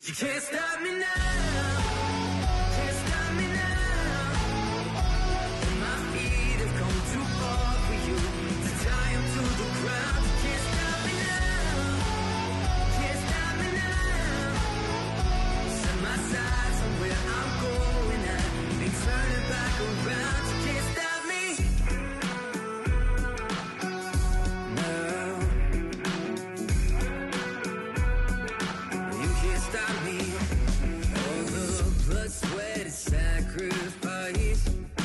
You can't stop me now. Can't stop me now. And my feet have come too far for you to tie them to the ground. You can't stop me now. Can't stop me now. Set my sights on where I'm going at and turn it back around. You can't stop me now. You can't stop me. All the blood, sweat, and sacrifice.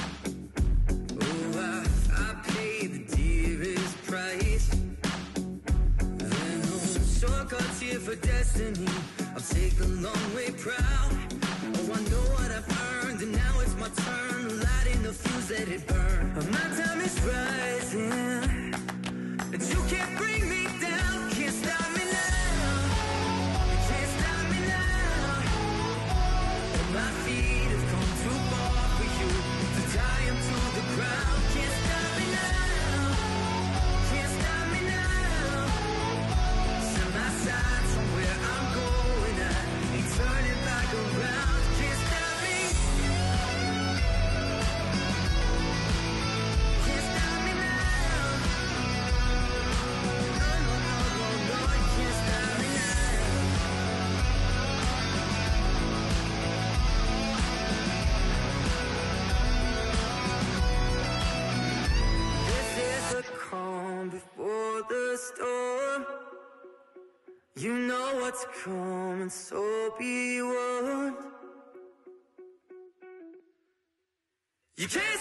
Oh, I paid the dearest price. And no shortcuts here for destiny. I'll take the long way proud. Oh, I know what I've earned, and now it's my turn. Lighting the fuse, let it burn. My time is rising, and you can't bring me down. Can't stop me now. Can't stop me now. And my feet have come too far for you to tie them to the ground. Can't stop me now. Can't stop me now. Set my sights on where I'm going at and turn it back around. Can't stop me. Can't stop me now. No, no, no, no, no, you can't stop me now. This is the calm before the storm. You know what's coming, so be warned. You can't